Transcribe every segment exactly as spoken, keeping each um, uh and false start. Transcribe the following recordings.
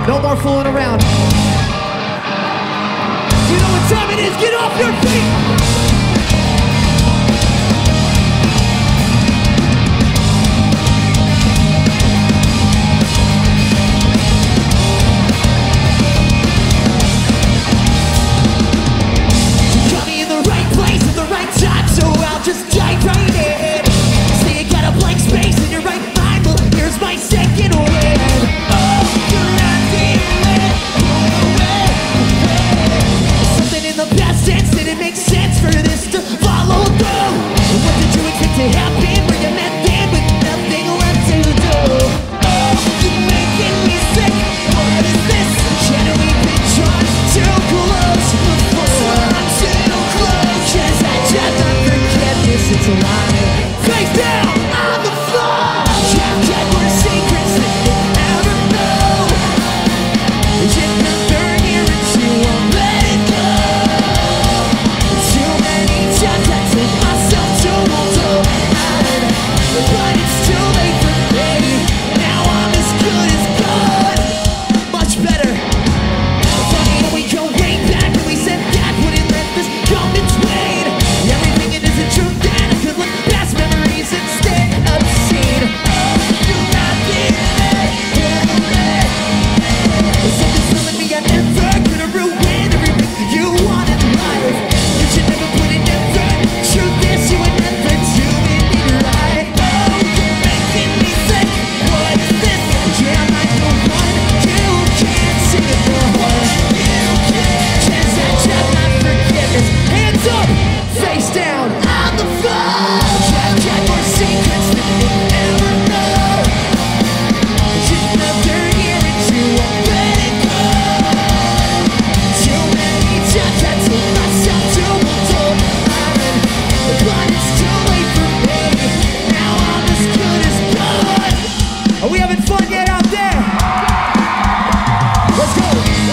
No more fooling around. You know what time it is? Get off your feet! Just dive right in. Say you got a blank space in your right mind. Well, here's my second win. Oh, you're not feeling it. Something in the past tense didn't make sense for this to follow through. What did you expect to happen? Were you meant then with nothing left to do? Oh, you're making me sick. What is this? Can't we be drawn too close before I'm too close? Yes, I just not forget this. It's a lie. Face down on the floor. Can't get more secrets than you ever know. You're never here and you won't let it go. Too many times I took myself to a door, but it's too late for me. Now I'm as good as gone. Much better. Funny how we go way back when we said that wouldn't let this come between. Everything it isn't true that I could look past memories instead of seeing. Oh, you're not there. Something's telling me I'm never gonna ruin everything you want in life. You should never put in effort. Truth is you would never do it right. Oh, you're making me sick. What is this? Yeah, I'm not the one. You can't sing it for what you can't. Chance I shall not forget this. Hands up, face down on the floor. Can't get more secrets than you ever know. You're never here and you won't let it go. Too many times I took myself to a door, but it's too late for me. Now I'm as good as gone. Are we having fun yet out there? Let's go.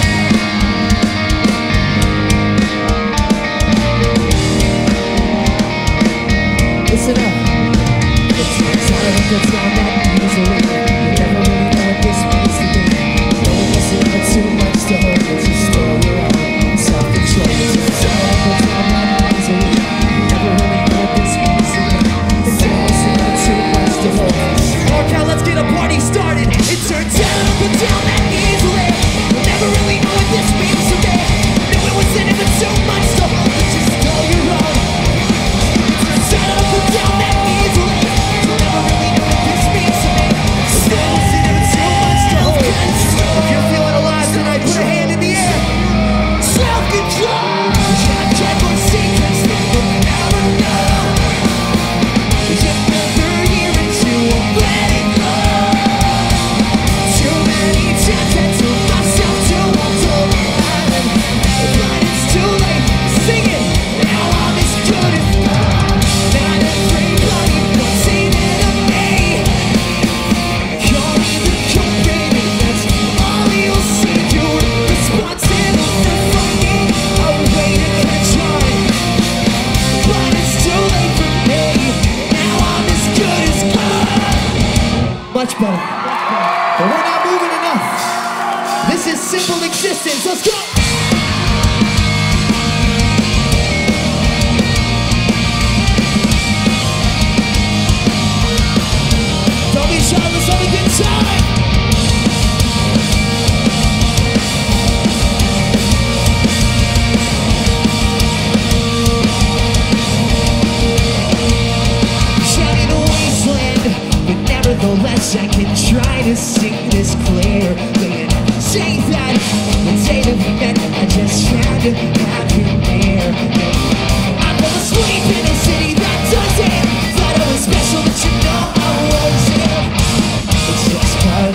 Listen up. It's not a good time that easily. You never really know what this means to me. No one listening to too much to hold it. Just stay around. Self-control. It's not a good time that easily. You never really know what this means to me. No one listening to too much to hold it. Okay, let's get a party started. It turns out I put down that easily. You never really know what this means to me. No one was in it with too much to hold it. Just go your own. Turn up and down that easily. You never really know what this means to me. Still sitting with too much to hold. If you're feeling alive tonight, put a hand in the air. Self-control. Can't get more secrets than you ever know. You're never here and you won't let it go. Too many times I took myself to a door, but it's too late. Sing it. Now I'm as good as gone. Not everybody wants it in me. Call me the cold baby, that's all you'll see. You're responsible for finding a way to catch on, but it's too late for me. Now I'm as good as gone. Much better. But we're not moving enough. This is simple existence. Let's go. Don't be shy, let's have a good time. Shining a wasteland, but nevertheless I can try to sing this clear. Say that, and say to me that I just had to have you near. I fell asleep in a city that doesn't. Thought I was special, but you know I wasn't. It's just part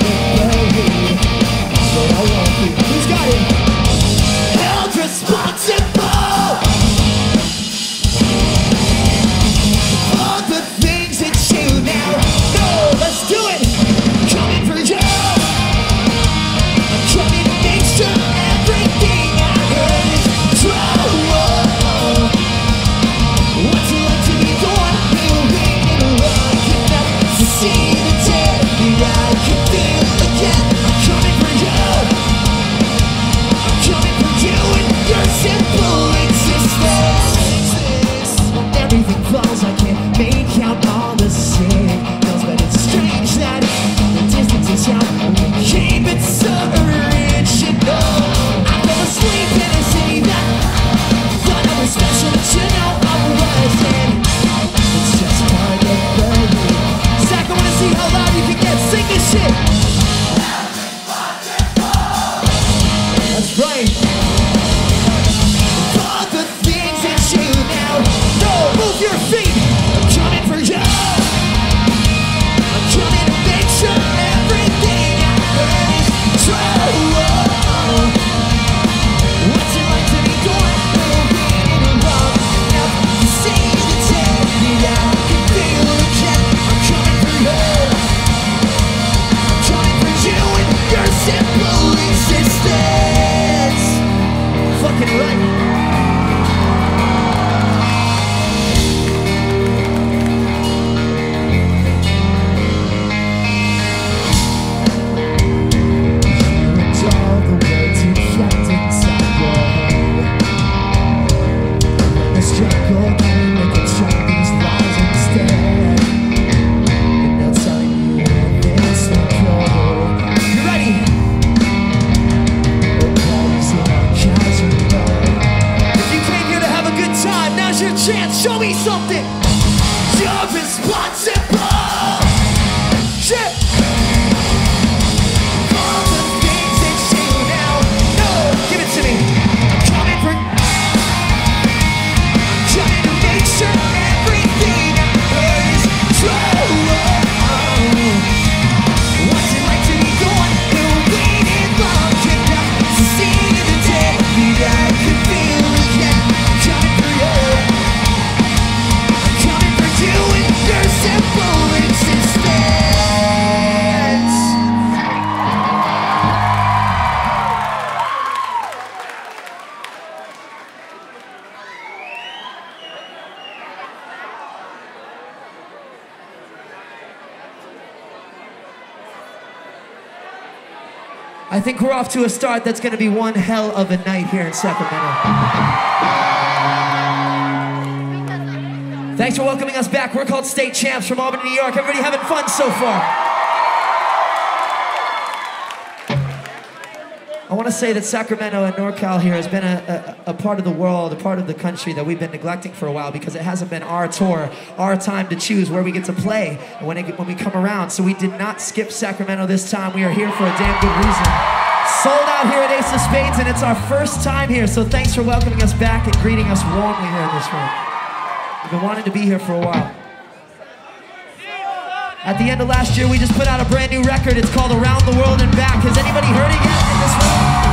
existence. Fucking right. Chance, show me something. You're responsible. Shit. All the things that you now know. Give it to me. I'm coming for. I'm trying to make sure everything I heard is true. What's it like to be the one who waited long enough to see the day that I could feel again? I'm coming for you. Your simple existence. I think we're off to a start that's going to be one hell of a night here in Sacramento. Thanks for welcoming us back. We're called State Champs from Albany, New York. Everybody having fun so far? I want to say that Sacramento and NorCal here has been a, a, a part of the world, a part of the country that we've been neglecting for a while because it hasn't been our tour, our time to choose where we get to play when, it, when we come around. So we did not skip Sacramento this time. We are here for a damn good reason. Sold out here at Ace of Spades, and it's our first time here. So thanks for welcoming us back and greeting us warmly here in this room. We've been wanting to be here for a while. At the end of last year, we just put out a brand new record. It's called Around the World and Back. Has anybody heard it yet in this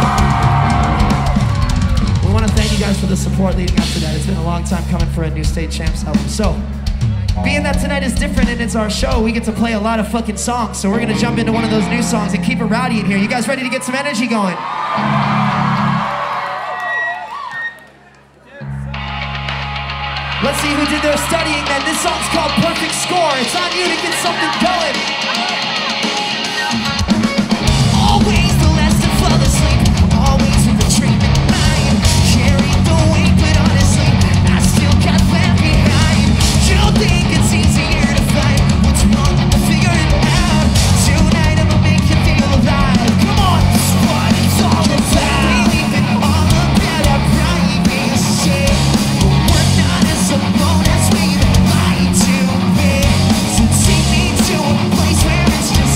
room? We want to thank you guys for the support leading up to that. It's been a long time coming for a new State Champs album. So, being that tonight is different and it's our show, we get to play a lot of fucking songs. So we're going to jump into one of those new songs and keep it rowdy in here. You guys ready to get some energy going? Let's see who did their studying then. This song's called Perfect Score. It's on you to get something going. Always the last to fall asleep. Always with a dream in mind. Carried the weight, but honestly, I still got left behind. You think it's easier to find what's wrong and to figure it out. Tonight I'ma make you feel alive. Come on, this is what it's all about. We've been all about our private shit. Alone as we lie to me. So take me to a place where it's just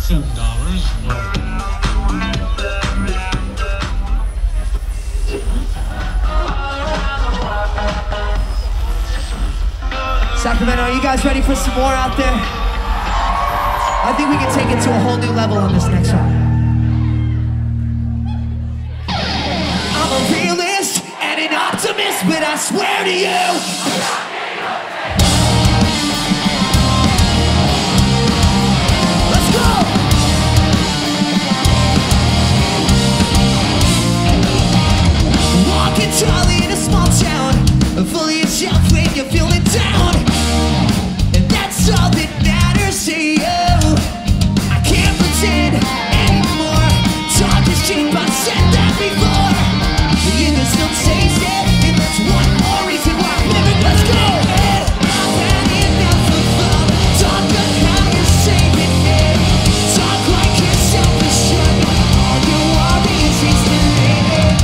ten dollars. Sacramento, are you guys ready for some more out there? I think we can take it to a whole new level on this next one. I'm a realist and an optimist, but I swear to you, Charlie in a small town, fully yourself when you're feeling down, and that's all that matters to you. I can't pretend anymore. Talk is cheap, I said that before. You can still taste it, and that's one more reason why I'm living. Let's go. I've had enough of love. Talk of how you're saving it. Talk like you're self-assured. All you are is explaining.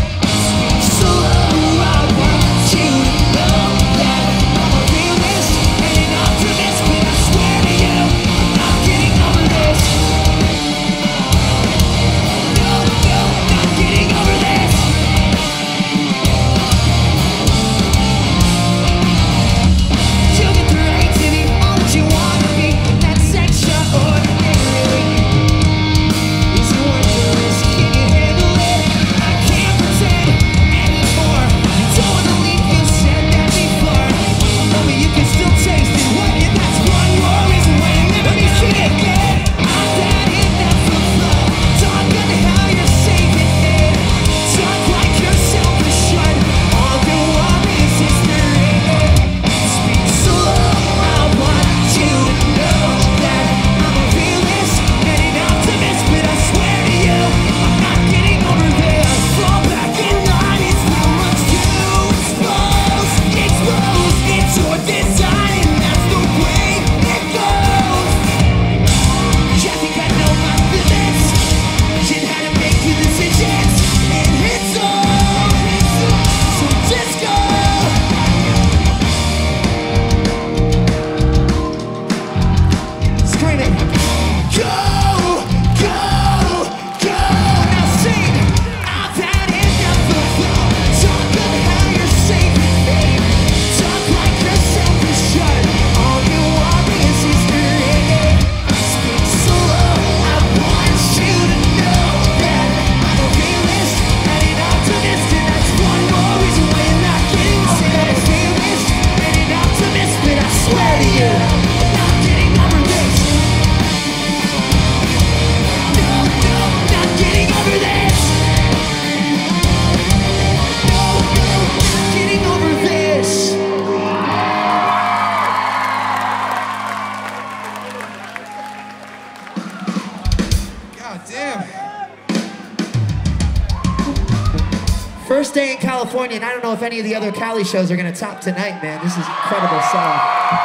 First day in California, and I don't know if any of the other Cali shows are gonna top tonight, man. This is incredible stuff.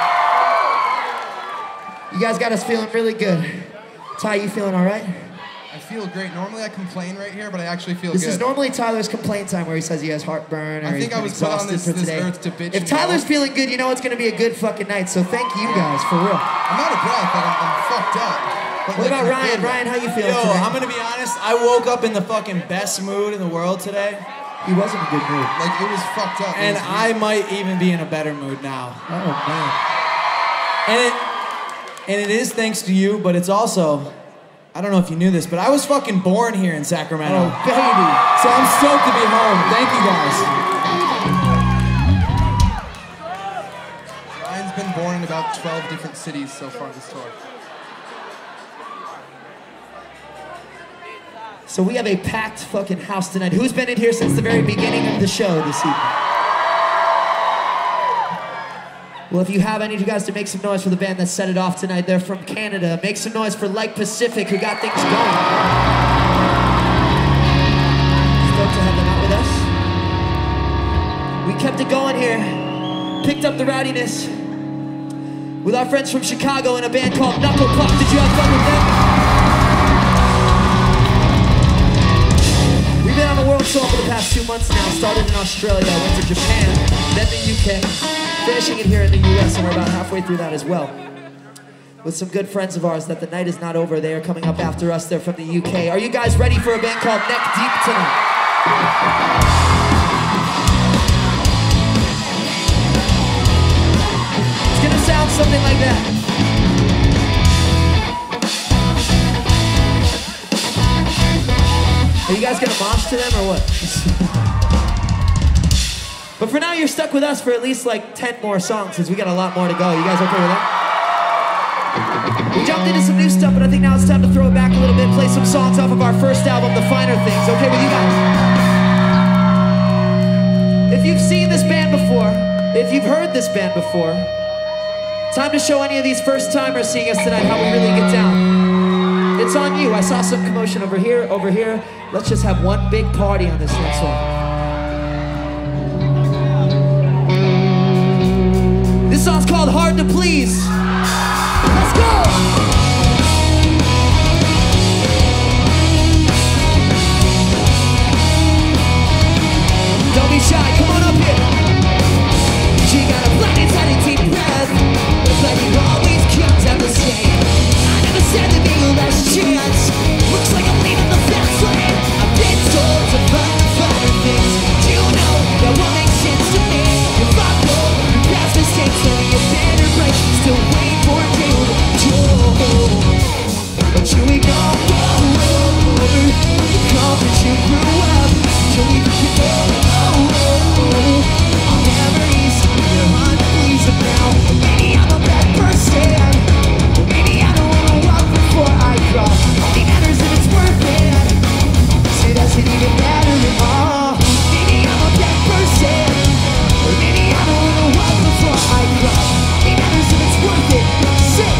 You guys got us feeling really good. Ty, you feeling all right? I feel great. Normally I complain right here, but I actually feel this good. This is normally Tyler's complaint time where he says he has heartburn or I think he's I was put on exhausted this, for this today. earth to bitch. If Tyler's feeling good, you know it's gonna be a good fucking night, so thank you guys, for real. I'm out of breath, like I'm, I'm fucked up. But what like, about Ryan? Ryan, how you feeling Yo, today? I'm gonna be honest, I woke up in the fucking best mood in the world today. He was in a good mood. Like, it was fucked up. And I might even be in a better mood now. Oh, man. And it, and it is thanks to you, but it's also, I don't know if you knew this, but I was fucking born here in Sacramento. Oh, baby. So I'm stoked to be home. Thank you guys. Ryan's been born in about twelve different cities so far this tour. So we have a packed fucking house tonight. Who's been in here since the very beginning of the show this evening? Well, if you have, I need you guys to make some noise for the band that set it off tonight. They're from Canada. Make some noise for Like Pacific, who got things going. Stoked to have them out with us. We kept it going here. Picked up the rowdiness with our friends from Chicago in a band called Knuckle Puck. Did you have fun with them? We've been on a world tour for the past two months now. Started in Australia, went to Japan, then the U K, finishing it here in the U S, and we're about halfway through that as well. with some good friends of ours that the night is not over. They are coming up after us. They're from the U K. Are you guys ready for a band called Neck Deep tonight? It's gonna sound something like that. Are you guys gonna mosh to them or what? But for now, you're stuck with us for at least like ten more songs, because we got a lot more to go. You guys okay with that? We jumped into some new stuff, but I think now it's time to throw it back a little bit, play some songs off of our first album, The Finer Things. Okay with you guys? If you've seen this band before, if you've heard this band before, time to show any of these first-timers seeing us tonight how we really get down. It's on you. I saw some commotion over here, over here. Let's just have one big party on this next one. This song's called Hard to Please. Let's go! Don't be shy, come on up here. She got a planet tiny deep breath, but plenty always comes out the same. I never said there'd be a last chance. Looks like I'm leaving the fast lane. I've been told to find the finer things. Do you know that won't make sense to me? If I go, your past mistakes, only a better break. Still wait for you to do. But you ignore the confidence you grew up. You even know. I'll never ease your unpleasing now. Maybe I'm a bad person. Maybe I don't wanna walk before I crawl. Only matters if it's worth it. So it doesn't even matter at all. Maybe I'm a bad person. Or maybe I don't wanna walk before I crawl. Only matters if it's worth it. Sit.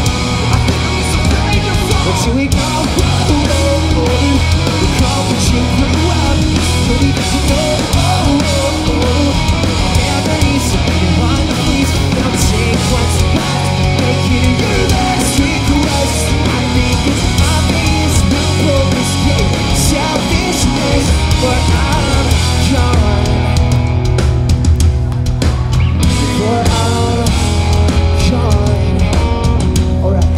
But you ignore the confidence you grew up. Don't even know. Never easy, you're on the please. Don't take what's left. Make it your last request. I think it's obvious. No focus, yeah. Selfishness, but I'm gone. For I'm gone. Alright.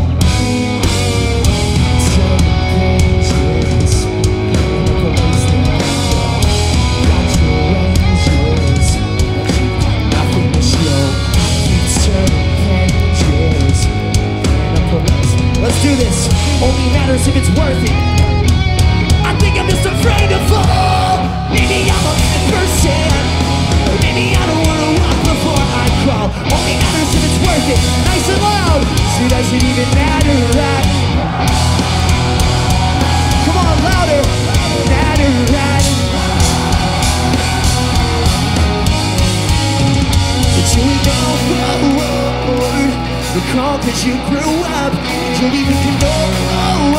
Some pages in a place that got your angels, but you got nothing to show. Keep turning pages in a place. Let's do this. Only matters if it's worth it. I think I'm just afraid to fall. Maybe I'm a bad person, or maybe I don't wanna walk before I crawl. Only matters if it's worth it. Nice and loud. So does it even matter, right? Come on, louder. Matter, right? But you ignore the call cause you grew up. You even know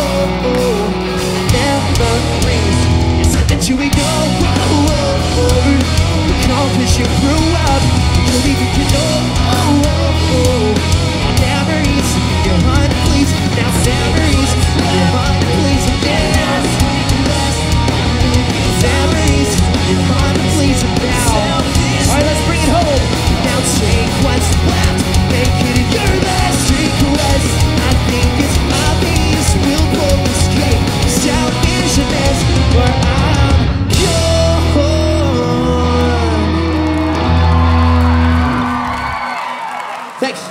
never rings. You said that you ignore the call cause you grew up. You even know never easy. You're hard to please. Now never easy. You're hard to please. Yes. Never easy. You're hard to please now. Alright, let's bring it home. Now take what's left. Make it your last request. I think it's obvious. We'll pull this straight. Selfishness, where I'm gone. Thanks.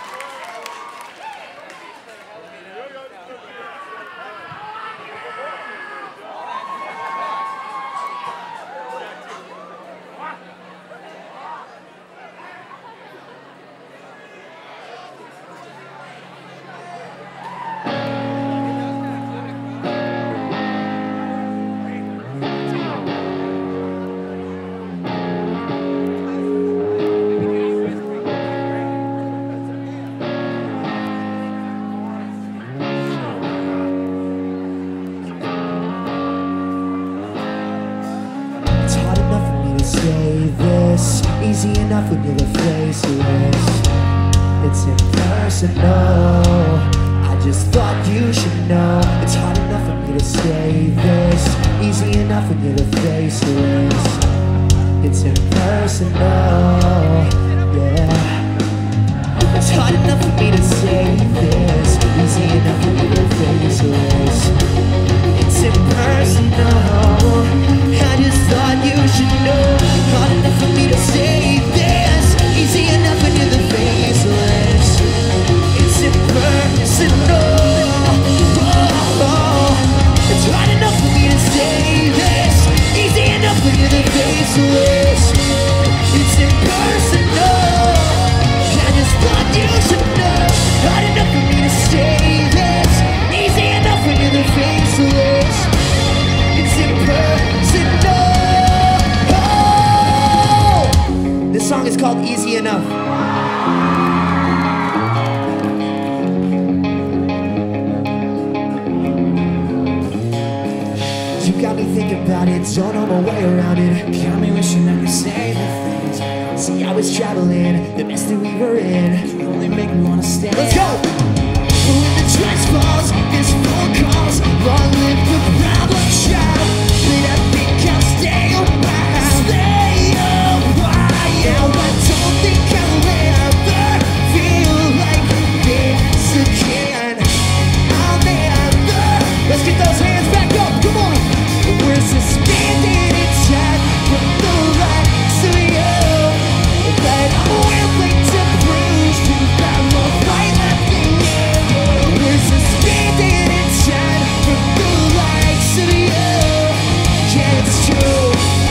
Easy enough when you're the faceless. It's impersonal. I just thought you should know. It's hard enough for me to say this. Easy enough when you're the faceless. It's impersonal. Yeah. It's hard enough for me to say this, easy enough for me to face this. It's impersonal, I just thought you should know. Hard enough for me to say this, easy enough when you're the faceless. It's impersonal. Oh, oh. It's hard enough for me to say this, easy enough when you're the faceless. It's impersonal, I just thought you should know. Hard enough for me to say this, easy enough when you're the faceless. It's impersonal. Oh! This song is called Easy Enough. You got me thinking about it, don't know my way around it. Got me wishing I could say the things. See, I was traveling, the mess that we were in. You only make me wanna stay. Let's go! But when the trust falls, there's phone calls. Long live the problem child. But I think I'll stay a while. Stay a while. I don't think I'll ever feel like this again. I'll never. Let's get those hands back up, come on! We're suspended in time from the likes of you, but I'm willing to prove you've got more fight left in you. We're suspended in time from the likes of you. Yeah, it's true.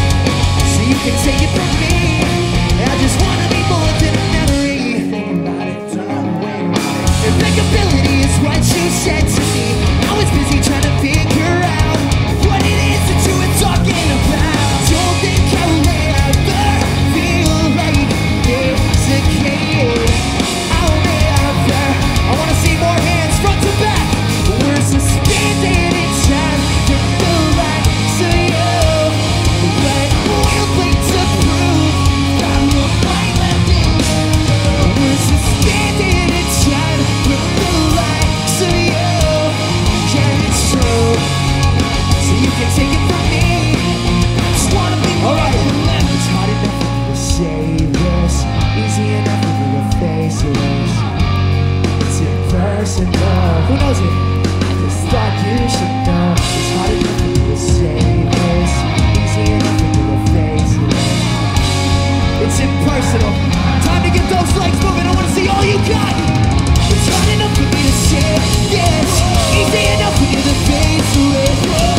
So you can take it from me. I just wanna be more than a memory. Think about it, don't wait. Impeccability is what you said to me. I was busy trying to figure out what it is that you were talking about. Don't think I'll ever feel like this again. I'll never. I wanna see more hands front to back. We're suspended in time from the likes of you, but we're willing to prove that we'll fight left in you. We're suspended in time from the likes of you. Yeah, it's true. So you can take it from me. I just wanna be more than that. It's hard enough for me to say this, easy enough for me to face this. It's impersonal. Who knows it? I just thought you should know. It's hard enough for me to say this, easy enough for me to face this. It's impersonal. Time to get those legs moving. I wanna see all you got. It's hard enough for me to say this, easy enough for you to face it.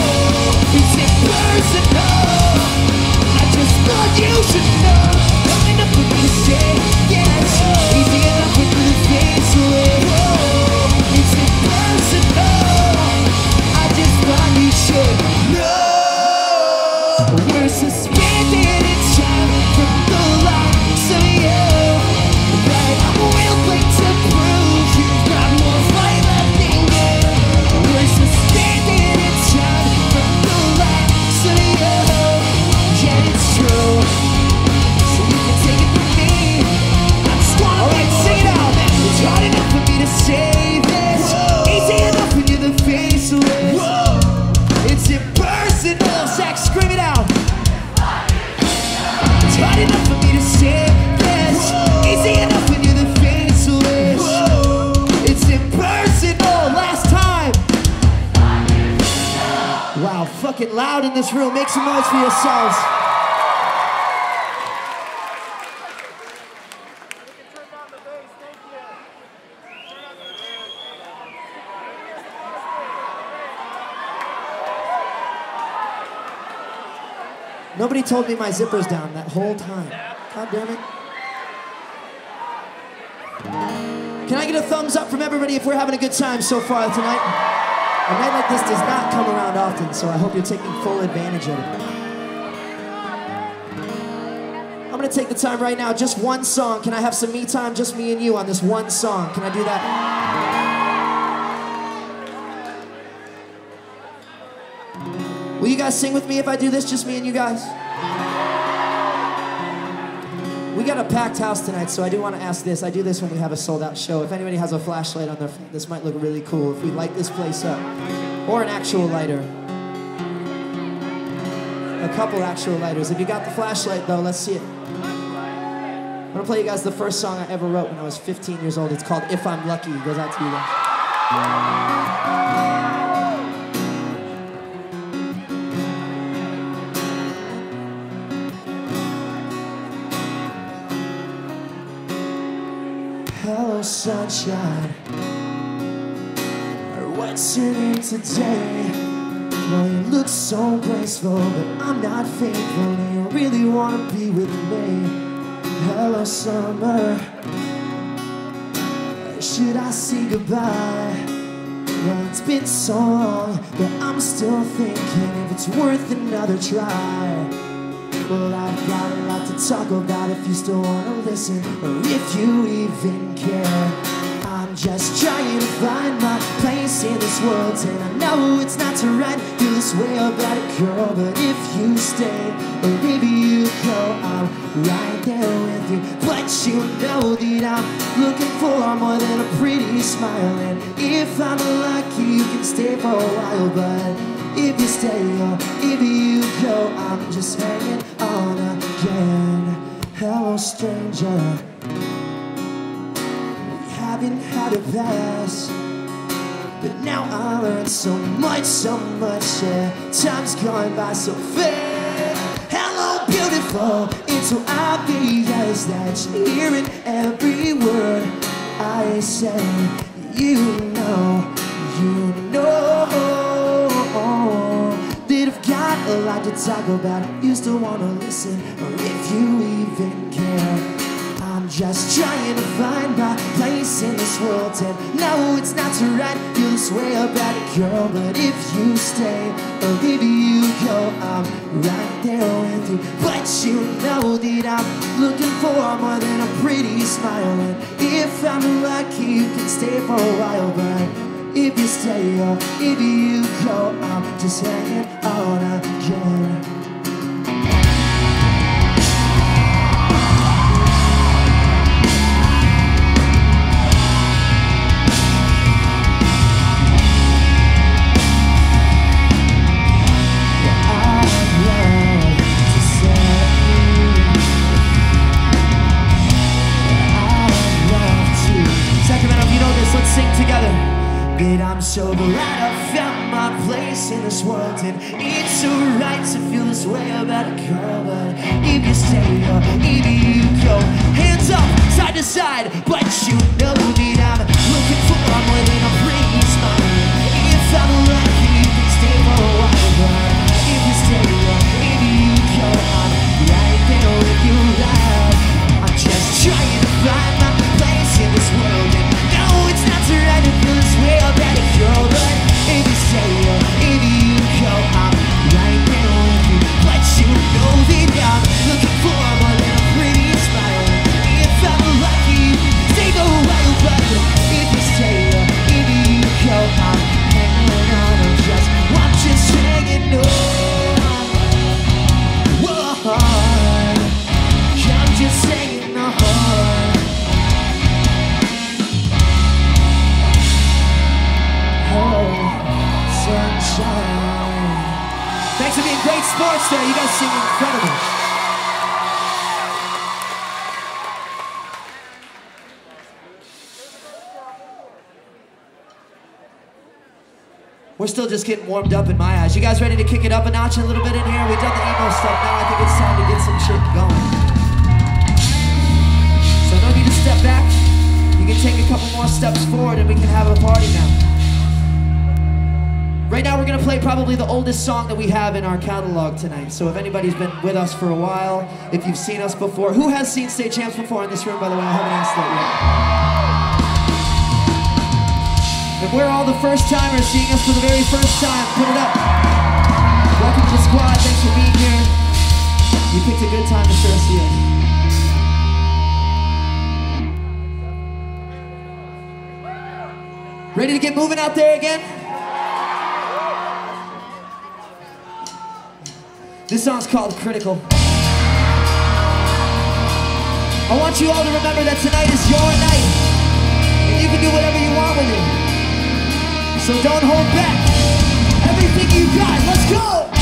It's impersonal. I just thought you should know. Hard enough for me to say yes, easy enough for you to face it. It's impersonal. I just thought you should know. We're suspended in time from the likes of you, but I'm willing to prove you've got more fight left in you. We're suspended in time from the likes of you. Yeah, it's true. So you can take it from me. I just wanna be sing it out. It's hard enough for me to say this, easy enough when you're the faceless. It's impersonal. Zach, scream it out. It's hard enough for me to say this, easy enough when you're the faceless. It's impersonal. Last time. Wow, fucking loud in this room. Make some noise for yourselves. Nobody told me my zipper's down that whole time. God damn it. Can I get a thumbs up from everybody if we're having a good time so far tonight? A night like this does not come around often, so I hope you're taking full advantage of it. I'm gonna take the time right now, just one song. Can I have some me time, just me and you on this one song? Can I do that? Will you guys sing with me if I do this, just me and you guys? We got a packed house tonight, so I do want to ask this. I do this when we have a sold-out show. If anybody has a flashlight on their phone, this might look really cool if we light this place up. Or an actual lighter. A couple actual lighters. If you got the flashlight, though, let's see it. I'm gonna play you guys the first song I ever wrote when I was fifteen years old. It's called If I'm Lucky. It goes out to you guys. Hello, sunshine. What's your name today? Well, you look so graceful, but I'm not faithful. Do you really wanna be with me? Hello, summer. Should I say goodbye? Well, it's been so long, but I'm still thinking if it's worth another try. Well, I've got a lot to talk about if you still wanna listen, or if you even care. I'm just trying to find my place in this world, and I know it's not to right feel this way about a girl, but if you stay, or maybe you go, I'm right there with you. But you know that I'm looking for more than a pretty smile, and if I'm lucky, you can stay for a while, but if you stay or if you go, I'm just hanging on again. Hello, stranger. Haven't had a pass, but now I learned so much, so much, yeah. Time's gone by so fast. Hello, beautiful. It's so obvious that you're hearing every word I say. You know, you know that I've got a lot to talk about. You still wanna listen, or if you even care. I'm just trying to find my place in this world, and no, it's not to right feel this way about a girl, but if you stay or maybe you go, I'm right there with you. But you know that I'm looking for more than a pretty smile, and if I'm lucky, you can stay for a while, but if you stay or if you go, I'm just hanging on again. But I'm so glad I found my place in this world, and it's so right to feel this way about a girl, but if you stay or if you go, hands up, side to side, but you know that I'm looking for more than a pretty smile. If I'm lucky, you can stay for a while, but if you stay or if you go, I'm right there with you live. I'm just trying to find my place in this world, and no, it's not to right to feel this way about a girl, but if you stay or if you go, I'm right there with you. But you know that I'm looking for more than a pretty smile. If I'm lucky, stay for a while, but if you stay or if you go, I'm hanging on. I'm just, I'm just hanging on. Whoa, I'm just hanging on. Sunshine. Thanks for being great sports there. You guys sing incredible. We're still just getting warmed up in my eyes. You guys ready to kick it up a notch a little bit in here? We've done the emo stuff. Now I think it's time to get some shit going. So no need to step back. You can take a couple more steps forward and we can have a party now. Right now we're gonna play probably the oldest song that we have in our catalog tonight. So if anybody's been with us for a while, if you've seen us before, who has seen State Champs before in this room, by the way? I haven't asked that yet. If we're all the first timers seeing us for the very first time, put it up. Welcome to the squad, thanks for being here. You picked a good time to sure see us. Ready to get moving out there again? This song's called Critical. I want you all to remember that tonight is your night, and you can do whatever you want with it. So don't hold back. Everything you got, let's go!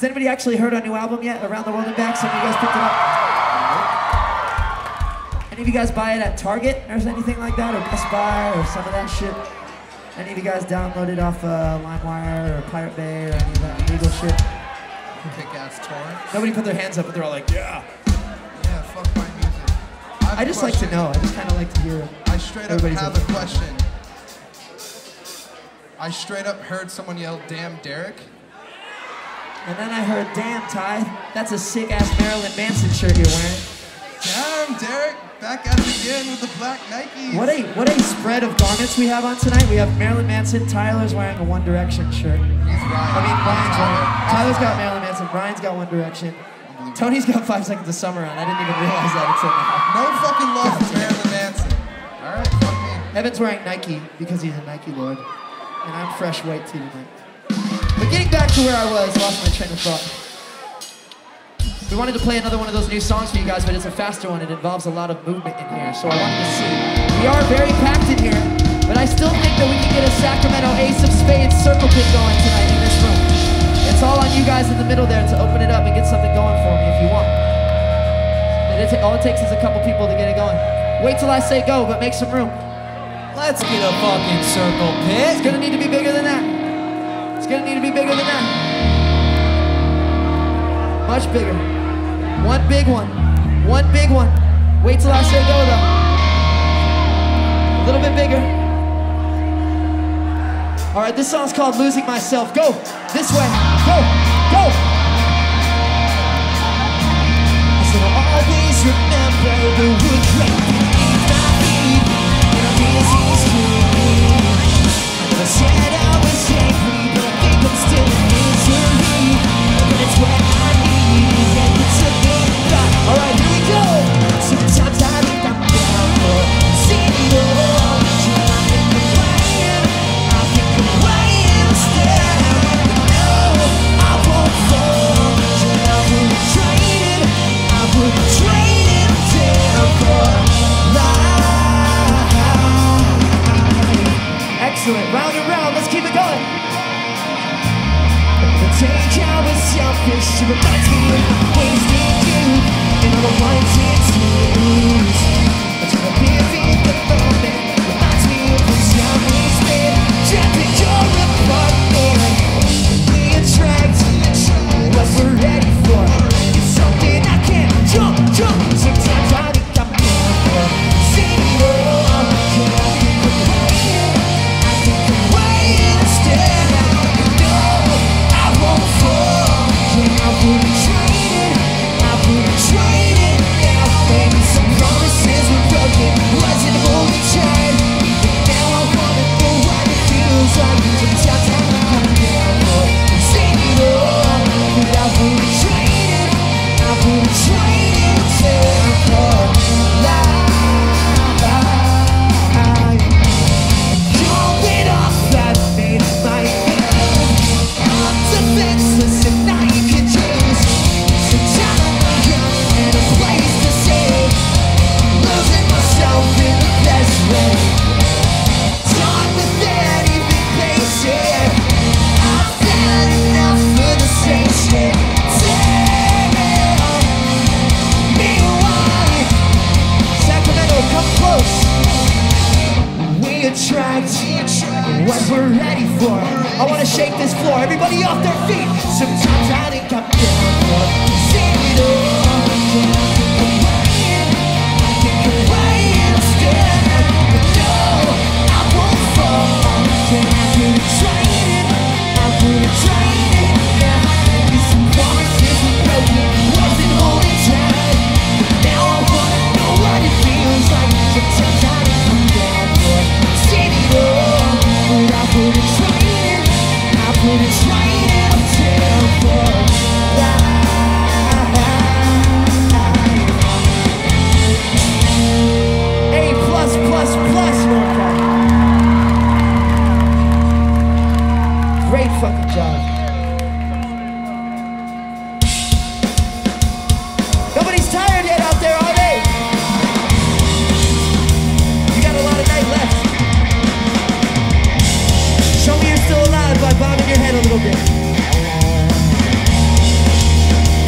Has anybody actually heard our new album yet? Around the World and Back? Some of you guys picked it up? Any of you guys buy it at Target or anything like that? Or Best Buy or some of that shit? Any of you guys download it off uh, LimeWire or Pirate Bay or any of that illegal shit? Kick-ass torrent. Nobody put their hands up, but they're all like, yeah. Yeah, fuck my music. I, have I a just like to question. know. I just kind of like to hear. I straight up everybody's have opinion. a question. I straight up heard someone yell, "Damn, Derek." And then I heard, damn, Ty, that's a sick-ass Marilyn Manson shirt you're wearing. Damn, Derek, back at it again with the black Nikes. What a what a spread of garments we have on tonight. We have Marilyn Manson. Tyler's wearing a One Direction shirt. He's right. I mean, Brian's wearing. Tyler's got Marilyn Manson. Brian's got One Direction. Tony's got Five Seconds of Summer on. I didn't even realize that until now. No fucking love for Marilyn Manson. All right, fuck me. Evan's wearing Nike because he's a Nike lord, and I'm fresh white too tonight. But getting back to where I was, lost my train of thought. We wanted to play another one of those new songs for you guys, but it's a faster one. It involves a lot of movement in here, so I wanted to see. We are very packed in here, but I still think that we can get a Sacramento Ace of Spades circle pit going tonight in this room. It's all on you guys in the middle there to open it up and get something going for me if you want. And it, all it takes is a couple people to get it going. Wait till I say go, but make some room. Let's get a fucking circle pit. It's gonna need to be bigger than that. It's gonna need to be bigger than that. Much bigger. One big one. One big one. Wait till I say go though. A little bit bigger. All right, this song's called Losing Myself. Go. This way. Go. Go. I said I'll always remember the wood grain beneath my feet in a busy street. I never said I was angry, but I think I'm still in misery. But it's what I need, and it's a big back. All right, here we go. Sometimes I think I'm down for seeing it all. Trying to complain, I think I'm playing instead. No, I won't fall. I wouldn't trade it. I wouldn't trade it down for life. Excellent. Round and round. Let's keep it going. Take I was selfish, it reminds me of wasted youth and all the ones and twos. I try to live in the moment, reminds me of the time we spent trapped in your apartment. We attract what we're ready for. It's something I can't jump, jump. Sometimes I think I'm down for seeing it all. Can I think I'm playing? I think I'm playing instead. I won't fall, yeah, I wouldn't trade it, I wouldn't trade it now. Maybe some promises were broken, wasn't holding tight. But now I wanna know what it feels like. Sometimes I think I'm down for seeing it all. But I wouldn't trade it, I wouldn't trade it down for life. Going off that made my defenseless and now you can choose some time young and a place to stay. Losing myself in the best way. Done with anything basic. I've had enough of the same shit. Damn. Meanwhile, Sacramento, come close. We attract what we're ready for. I wanna shake this floor. Everybody off their feet. Sometimes I think I'm down for seeing it all. Yeah, I think I'm playing. I think I'm playing instead. But no, I won't fall. Yeah, I wouldn't trade it. I wouldn't trade it. Yeah, maybe some promises were broken, wasn't holding tight. But now I wanna know what it feels like. Sometimes I think I'm down for seeing it all. But I wouldn't trade it. I wouldn't trade it down for life. A plus plus plus Northpac. Great fucking job. Nobody's tired yet out there, are they? You got a lot of night left. Show me you're still alive by bobbing your head a little bit.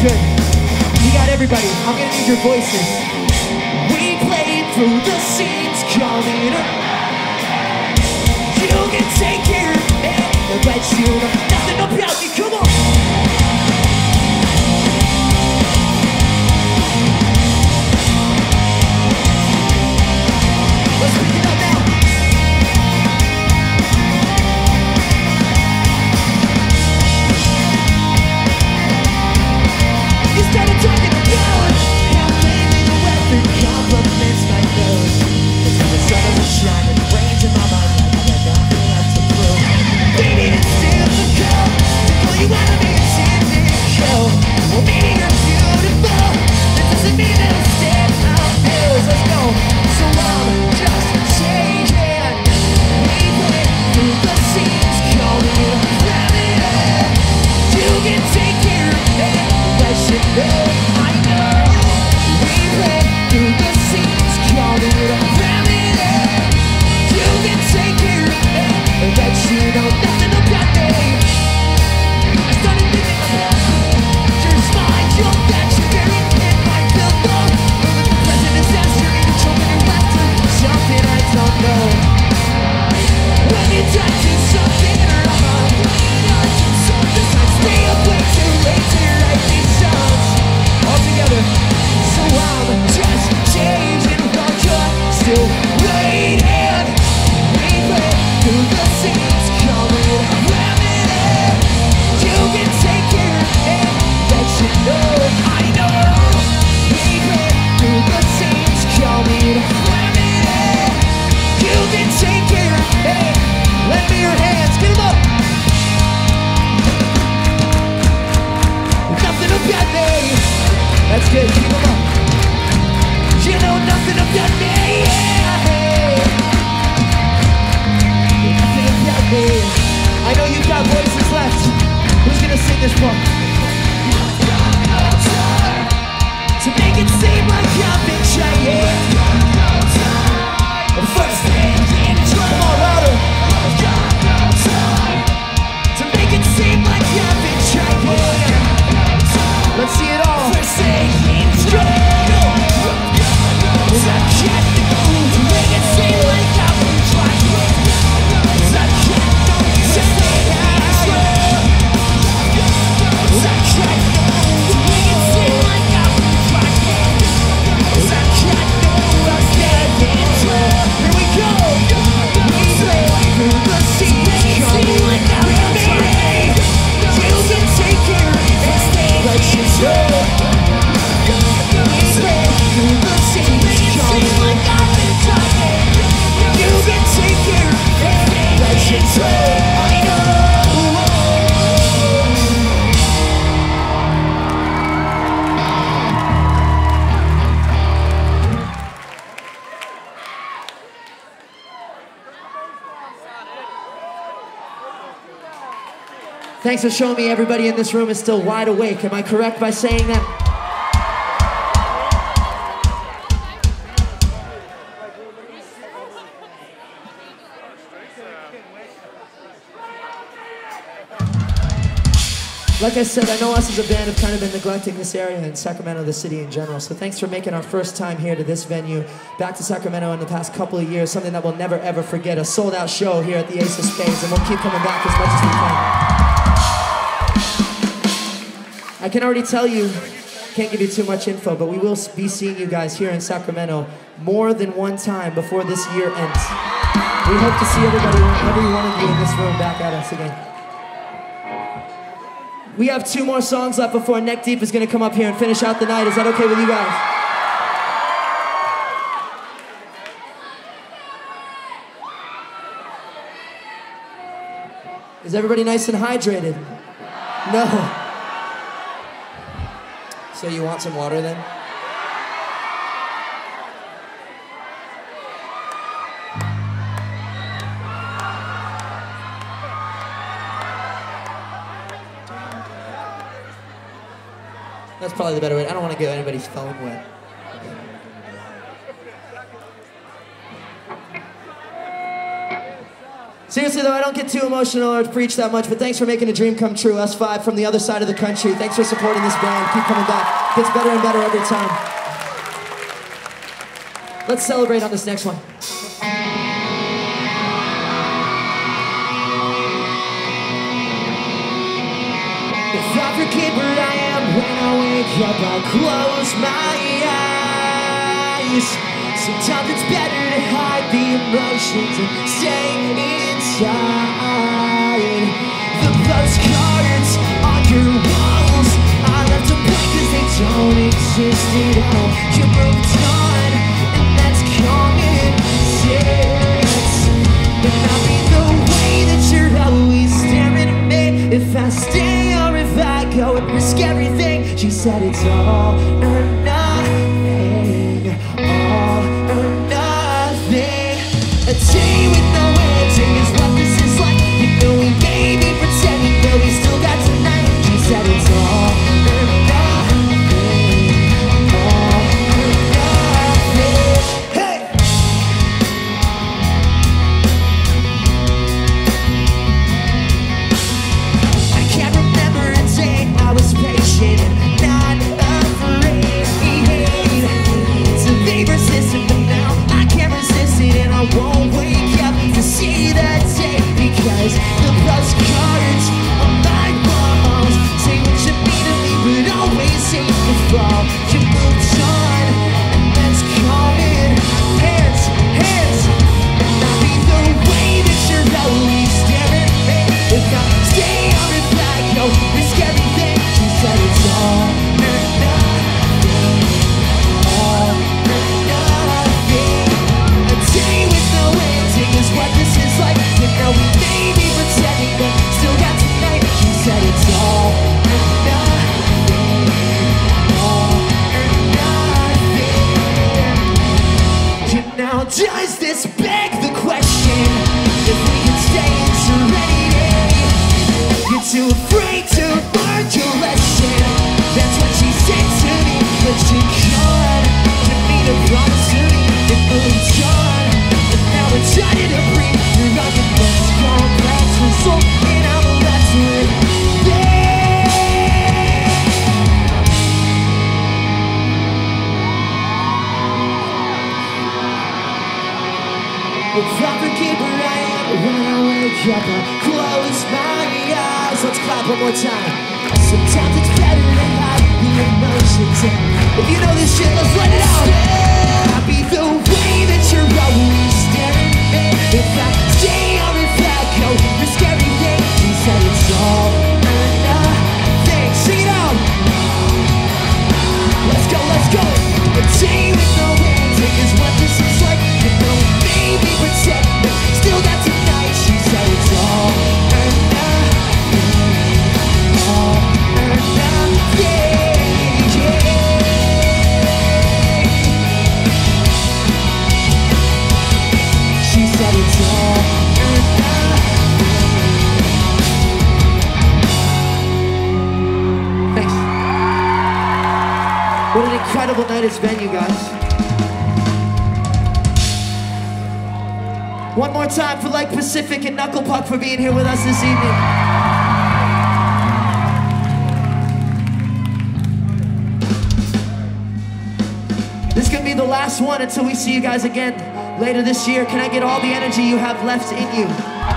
good. You got everybody. I'm gonna need your voices. We played through the scenes, coming up. You can take care of it, but you know nothing about me. Come on. Let's pick it up now. You started talking about how maybe the weather compliments my nose. Until the sun doesn't shine and rains in my mind like I got nothing left to prove. Maybe it's still the call to pull you out of me and send me a show. Well, maybe you're beautiful. That doesn't mean that I'll stand out hills. Let's go. So I'm just changing. We play through the scenes, calling it a remedy. You can take care of it. Let you know, I know. We play through the scenes, calling it a remedy. You can take care of it. Let you know nothing about me. I started thinking about your smile, your back, your very thin, my pillow. Over the present disaster, even choking your laughter. Something I don't know. When you touch me, something wrong. This might stay up way too late to write these songs. All together. So I'm just changing while you're still waiting. We play through the scenes, calling it a remedy. You can take care of it, let you know, I know. We play through the scenes, calling it a remedy. You can take care of it. Lend me your hands, get 'em up. Nothing about me. That's good, keep 'em up. You know nothing about me. Nothing about me. I know you've got voices left. Who's gonna sing this part? To make it seem like I've been trying. The first thing in trouble. Come on, louder. To make it seem like I've been trying. Let's see it all. First thing in trouble. Cause I can't go. To make it seem like I've been trying. Cause I can't go. To make it seem Cause I can't go. To make it seem like I've been trying. Cause I can't go. I'm getting in trouble. Here we go. We play through the scenes. Coming like I've been trying. You can take care of it. Let you know. We play through the scenes. Coming like I've been trying. You can take care of it. Let you know. I know. Thanks for showing me everybody in this room is still wide awake. Am I correct by saying that? Like I said, I know us as a band have kind of been neglecting this area in Sacramento, the city in general. So thanks for making our first time here to this venue, back to Sacramento in the past couple of years, something that we'll never ever forget, a sold out show here at the Ace of Spades, and we'll keep coming back as much as we can. I can already tell you, can't give you too much info, but we will be seeing you guys here in Sacramento more than one time before this year ends. We hope to see everybody, every one of you in this room back at us again. We have two more songs left before Neck Deep is going to come up here and finish out the night. Is that okay with you guys? Is everybody nice and hydrated? No. So you want some water then? That's probably the better way. I don't want to get anybody's phone wet. Seriously though, I don't get too emotional or preach that much, but thanks for making a dream come true. us five from the other side of the country. Thanks for supporting this band. Keep coming back. Gets better and better every time. Let's celebrate on this next one. If I forget where I am when I wake up, I'll close my eyes. Sometimes it's better to hide the emotions and stay inside. The postcards on your walls, I left them blank cause they don't exist at all. You moved on, and that's common sense. But not be the way that you're always staring at me. If I stay or if I go and risk everything. She said it's all or nothing, all or nothing. A day with no ending is what this is like. You know we may be pretending, but we still got tonight. She said it's all or nothing, all or nothing. Hey! I can't remember a day I was patient and not afraid to be persistent, but now I can't resist it and I won't wake up to see that day because the postcards on my walls say what you mean to me, but always seem to fall. You moved on, and that's common. Hands, hands, and I'll be the way that you're always staring at me. If I stay or if I go, risk everything. She said it's all or nothing, all or nothing. A day with no ending is what this is like. You know we may be pretending, but still got tonight. She said it's all or nothing, all or nothing. You know, does this beg the question if we can stay in serenity? You're too afraid to learn your lesson. That's what she said to me, but she can't. You made a promise to me, it moved on, and now it's starting to breathe. You're on your most complex result, and I'm left with this. If I forget where I am when I wake up, I close my eyes. Let's clap one more time. Sometimes it's better to hide the emotions. If you know this shit, let's let it out. I'll be the way that you're always staring at me. If I stay or if I go, risk everything. She said it's all or nothing. Sing it out. Let's go, let's go. A day with no ending is what this is like. You know, maybe pretend, but still got tonight. She said it's all or nothing, all or nothing, yeah. She said it's all or nothing. Thanks. What an incredible night it's been, you guys. One more time for Like Pacific and Knuckle Puck for being here with us this evening. This is gonna be the last one until we see you guys again later this year. Can I get all the energy you have left in you?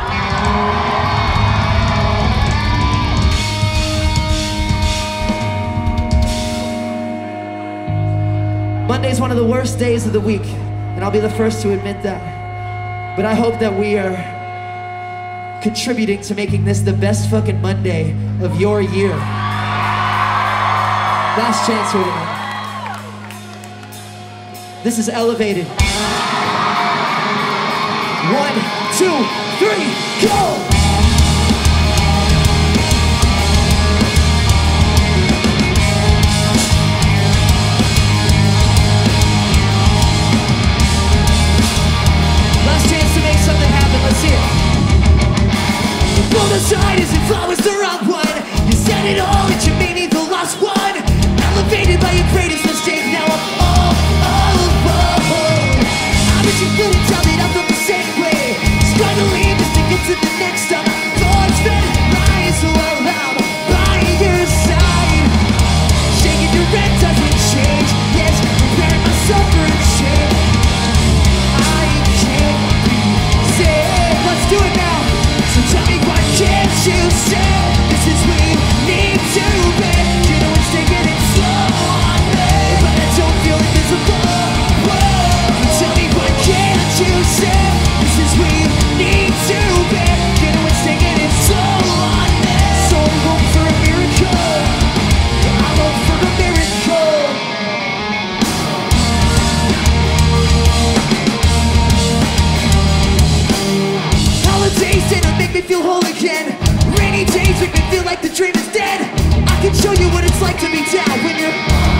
Monday's one of the worst days of the week, and I'll be the first to admit that. But I hope that we are contributing to making this the best fucking Monday of your year. Last chance here tonight. This is Elevated. One, two, three, go! Let's see it. The pulled aside as if I was the wrong one. You said it all, that you made me the last one. Elevated by your greatest mistake, now I'm all alone. I wish you couldn't tell that I felt the same way. Struggling just to get to the next stop. Thoughts that rise while I'm by your side. Shaking your head doesn't change. Yes, preparing myself for a change. I can't be saved. Let's do it now. So tell me, why can't you say this is we need to be? You know it's taking it slow on me, but I don't feel invisible. Whoa. Tell me, why can't you say this is we need to be? You know it's taking it slow on me. So I hope for a miracle. I hope for a miracle. Holidays didn't make me feel whole again. Rainy days make me feel like the dream is dead. I can show you what it's like to be down when you're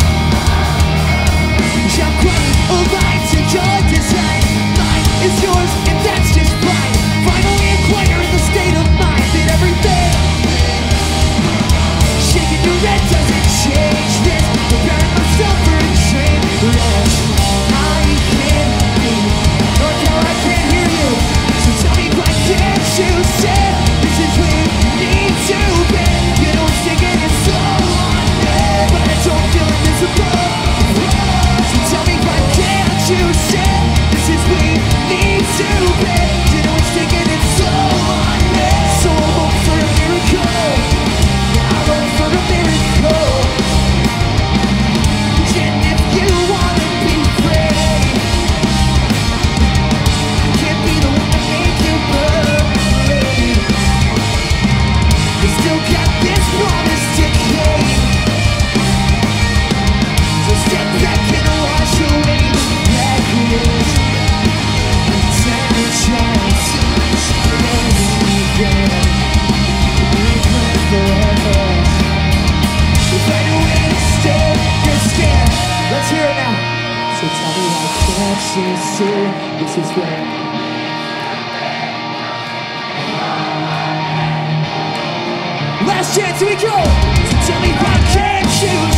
I'm crying alive to your design. Mine is yours and that's just fine. Finally acquiring the state of mind that everything shaking your head doesn't change this. Preparing myself for a train wreck. I can't be Norcal, I can't hear you. So tell me, why can't you say this is where you need to be? You know it's taking it slow on me, but I don't feel invisible. So tell me, why can't you say this is where you need to be? You know it's taking it slow on me. So I hope for a miracle. I hope for a miracle. And if you wanna be free, I can't be the one to make you believe. You still got this promise to keep. So step back and wash away the baggage. Time to chance, let's begin. We've lived forever. So find a way to stay, you're scared. Let's hear it now. So tell me, why can't you see this is where last chance, here we go. So tell me, why can't you